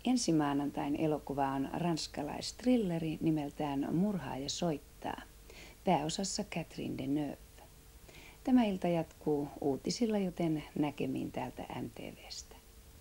Ensi maanantain elokuva on ranskalaistrilleri nimeltään Murhaaja soittaa. Pääosassa Catherine Deneuve. Tämä ilta jatkuu uutisilla, joten näkemiin täältä MTV:stä.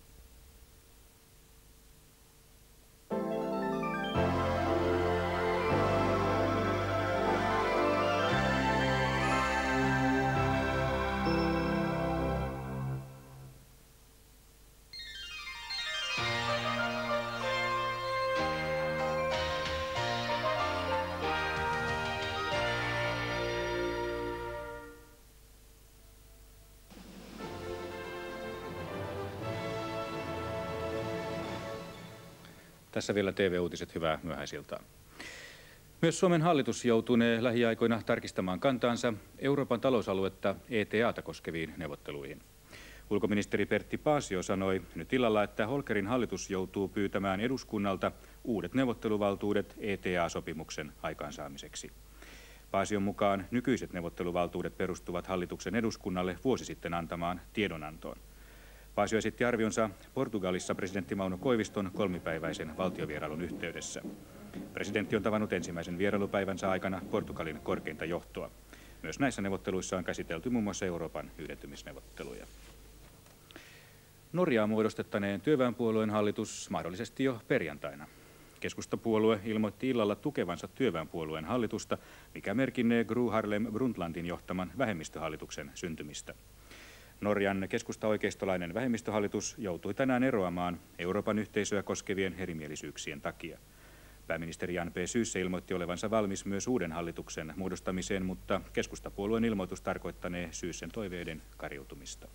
Tässä vielä TV-uutiset, hyvää myöhäisiltaa. Myös Suomen hallitus joutunee lähiaikoina tarkistamaan kantaansa Euroopan talousaluetta ETA:ta koskeviin neuvotteluihin. Ulkoministeri Pertti Paasio sanoi nyt illalla, että Holkerin hallitus joutuu pyytämään eduskunnalta uudet neuvotteluvaltuudet ETA-sopimuksen aikaansaamiseksi. Paasion mukaan nykyiset neuvotteluvaltuudet perustuvat hallituksen eduskunnalle vuosi sitten antamaan tiedonantoon. Paasio esitti arvionsa Portugalissa presidentti Mauno Koiviston kolmipäiväisen valtiovierailun yhteydessä. Presidentti on tavannut ensimmäisen vierailupäivänsä aikana Portugalin korkeinta johtoa. Myös näissä neuvotteluissa on käsitelty muun muassa Euroopan yhdentymisneuvotteluja. Norjaa muodostettaneen työväenpuolueen hallitus mahdollisesti jo perjantaina. Keskustapuolue ilmoitti illalla tukevansa työväenpuolueen hallitusta, mikä merkinnee Gro Harlem Brundtlandin johtaman vähemmistöhallituksen syntymistä. Norjan keskusta-oikeistolainen vähemmistöhallitus joutui tänään eroamaan Euroopan yhteisöä koskevien erimielisyyksien takia. Pääministeri Jan P. Syysä ilmoitti olevansa valmis myös uuden hallituksen muodostamiseen, mutta keskustapuolueen ilmoitus tarkoittanee Syysän toiveiden kariutumista.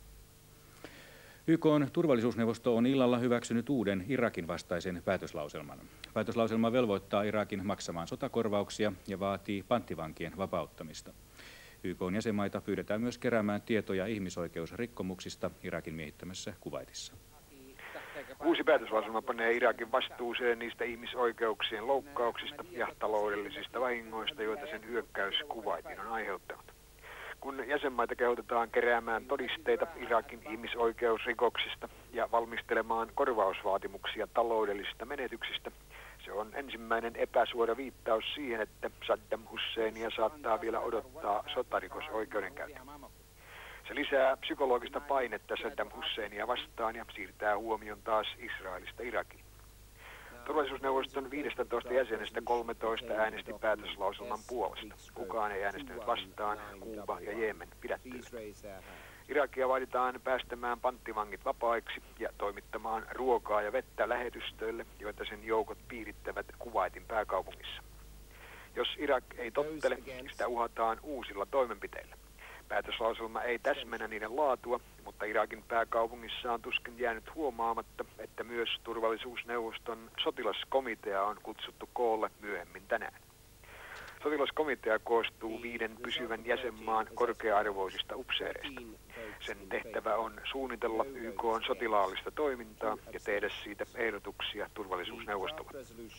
YK:n turvallisuusneuvosto on illalla hyväksynyt uuden Irakin vastaisen päätöslauselman. Päätöslauselma velvoittaa Irakin maksamaan sotakorvauksia ja vaatii panttivankien vapauttamista. YK:n jäsenmaita pyydetään myös keräämään tietoja ihmisoikeusrikkomuksista Irakin miehittämässä Kuwaitissa. Uusi päätöslauselma panee Irakin vastuuseen niistä ihmisoikeuksien loukkauksista ja taloudellisista vahingoista, joita sen hyökkäys Kuwaitiin on aiheuttanut. Kun jäsenmaita kehotetaan keräämään todisteita Irakin ihmisoikeusrikoksista ja valmistelemaan korvausvaatimuksia taloudellisista menetyksistä, se on ensimmäinen epäsuora viittaus siihen, että Saddam Husseinia saattaa vielä odottaa sotarikosoikeudenkäynti. Se lisää psykologista painetta Saddam Husseinia vastaan ja siirtää huomion taas Israelista Irakiin. Turvallisuusneuvoston 15 jäsenestä 13 äänesti päätöslauselman puolesta. Kukaan ei äänestänyt vastaan, Kuuba ja Jemen pidättyivät. Irakia vaaditaan päästämään panttivangit vapaiksi ja toimittamaan ruokaa ja vettä lähetystöille, joita sen joukot piirittävät Kuwaitin pääkaupungissa. Jos Irak ei tottele, sitä uhataan uusilla toimenpiteillä. Päätöslauselma ei täsmennä niiden laatua, mutta Irakin pääkaupungissa on tuskin jäänyt huomaamatta, että myös turvallisuusneuvoston sotilaskomitea on kutsuttu koolle myöhemmin tänään. Sotilaskomitea koostuu 5 pysyvän jäsenmaan korkea-arvoisista upseereista. Sen tehtävä on suunnitella YK:n sotilaallista toimintaa ja tehdä siitä ehdotuksia turvallisuusneuvostolle.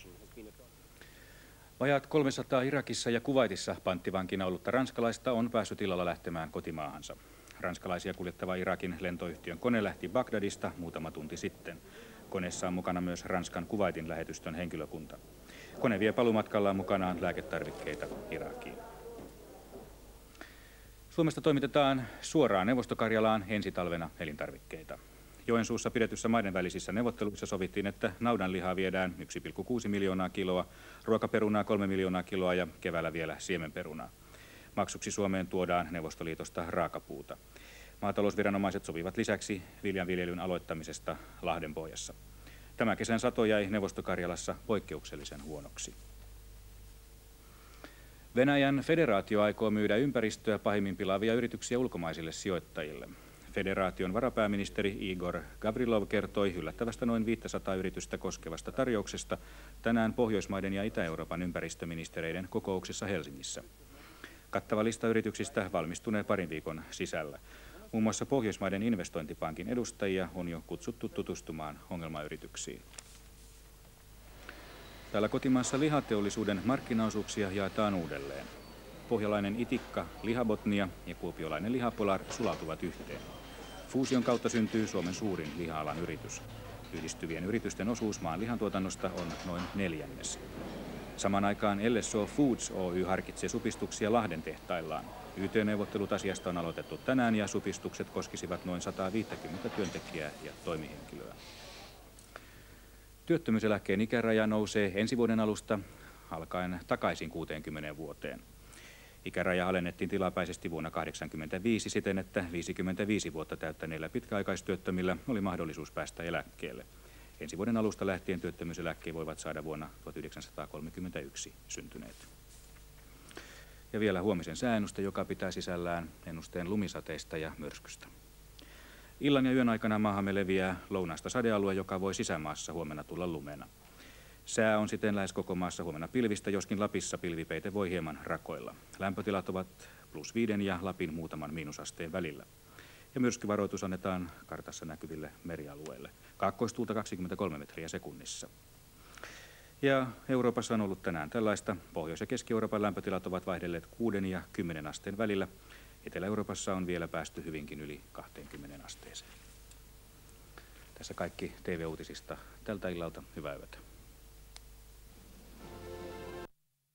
Vajaat 300 Irakissa ja Kuwaitissa panttivankina ollutta ranskalaista on päässyt illalla lähtemään kotimaahansa. Ranskalaisia kuljettava Irakin lentoyhtiön kone lähti Bagdadista muutama tunti sitten. Koneessa on mukana myös Ranskan Kuwaitin lähetystön henkilökunta. Kone vie paluumatkallaan mukanaan lääketarvikkeita Irakiin. Suomesta toimitetaan suoraan Neuvostokarjalaan ensi talvena elintarvikkeita. Joensuussa pidetyssä maiden välisissä neuvotteluissa sovittiin, että naudanlihaa viedään 1,6 miljoonaa kiloa, ruokaperunaa 3 miljoonaa kiloa ja keväällä vielä siemenperunaa. Maksuksi Suomeen tuodaan Neuvostoliitosta raakapuuta. Maatalousviranomaiset sopivat lisäksi viljanviljelyn aloittamisesta Lahdenpohjassa. Tämä kesän sato jäi Neuvostokarjalassa poikkeuksellisen huonoksi. Venäjän federaatio aikoo myydä ympäristöä pahimmin pilaavia yrityksiä ulkomaisille sijoittajille. Federaation varapääministeri Igor Gavrilov kertoi yllättävästä noin 500 yritystä koskevasta tarjouksesta tänään Pohjoismaiden ja Itä-Euroopan ympäristöministereiden kokouksessa Helsingissä. Kattava lista yrityksistä valmistunee parin viikon sisällä. Muun muassa Pohjoismaiden investointipankin edustajia on jo kutsuttu tutustumaan ongelmayrityksiin. Täällä kotimaassa lihateollisuuden markkinaosuuksia jaetaan uudelleen. Pohjalainen Itikka, Lihabotnia ja kuopiolainen Lihapolar sulautuvat yhteen. Fuusion kautta syntyy Suomen suurin liha-alan yritys. Yhdistyvien yritysten osuus maan lihantuotannosta on noin 1/4. Samaan aikaan LSO Foods Oy harkitsee supistuksia Lahden tehtaillaan. YT-neuvottelut asiasta on aloitettu tänään ja supistukset koskisivat noin 150 työntekijää ja toimihenkilöä. Työttömyyseläkkeen ikäraja nousee ensi vuoden alusta alkaen takaisin 60 vuoteen. Ikäraja alennettiin tilapäisesti vuonna 1985 siten, että 55 vuotta täyttäneillä pitkäaikaistyöttömillä oli mahdollisuus päästä eläkkeelle. Ensi vuoden alusta lähtien työttömyyseläkkeen voivat saada vuonna 1931 syntyneet. Ja vielä huomisen sääennuste, joka pitää sisällään ennusteen lumisateista ja myrskystä. Illan ja yön aikana maahamme leviää lounaista sadealue, joka voi sisämaassa huomenna tulla lumena. Sää on siten lähes koko maassa huomenna pilvistä, joskin Lapissa pilvipeite voi hieman rakoilla. Lämpötilat ovat +5 ja Lapin muutaman miinusasteen välillä. Ja myrskyvaroitus annetaan kartassa näkyville merialueille. Kaakkoistuulta 23 metriä sekunnissa. Ja Euroopassa on ollut tänään tällaista. Pohjois- ja Keski-Euroopan lämpötilat ovat vaihdelleet 6 ja 10 asteen välillä. Etelä-Euroopassa on vielä päästy hyvinkin yli 20 asteeseen. Tässä kaikki TV-uutisista tältä illalta. Hyvää yötä.